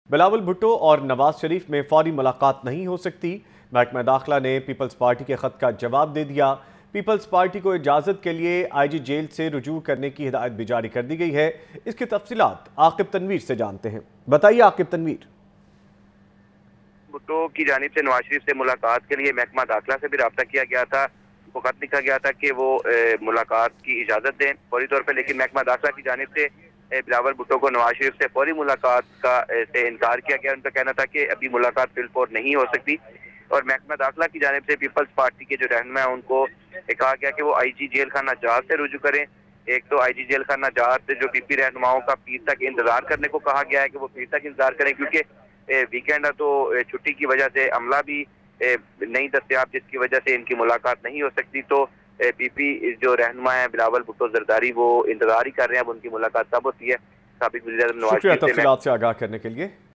बिलावल भुट्टो और नवाज शरीफ में फौरी मुलाकात नहीं हो सकती। महकमा दाखिला ने पीपल्स पार्टी के खत का जवाब दे दिया। पीपल्स पार्टी को इजाजत के लिए आईजी जेल से रुजू करने की हिदायत भी जारी कर दी गई है। इसकी तफसीलात आकिब तनवीर से जानते हैं। बताइए आकिब तनवीर। भुट्टो की जानिब से नवाज शरीफ से मुलाकात के लिए महकमा दाखिला से भी रब्ता किया गया था। वो खत लिखा गया था कि वो मुलाकात की इजाजत दें फौरी तौर पर, लेकिन महकमा दाखिला की जानिब से बिलावल भुट्टो को नवाज शरीफ से फौरी मुलाकात का से इनकार किया गया। उनका कहना था कि अभी मुलाकात फिलफौर नहीं हो सकती। और महकमा दाखिला की जानिब से पीपल्स पार्टी के जो रहनुमा है उनको कहा गया कि वो आईजी जेल खाना जहाज से रुजू करें। एक तो आईजी जेल खाना जहाज से जो पीपी रहनुमाओं का पीर तक इंतजार करने को कहा गया है कि वो पीर तक इंतजार करें, क्योंकि वीकेंड है तो छुट्टी की वजह से अमला भी नहीं दस्तयाब, जिसकी वजह से इनकी मुलाकात नहीं हो सकती। तो पीपी जो रहनुमा है बिलावल भुट्टो जरदारी वो इंतजार ही कर रहे हैं अब उनकी मुलाकात कब होती है। साबिक वज़ीर-ए-आज़म नवाज शरीफ शुक्रिया तफसीलात से आगाह करने के लिए।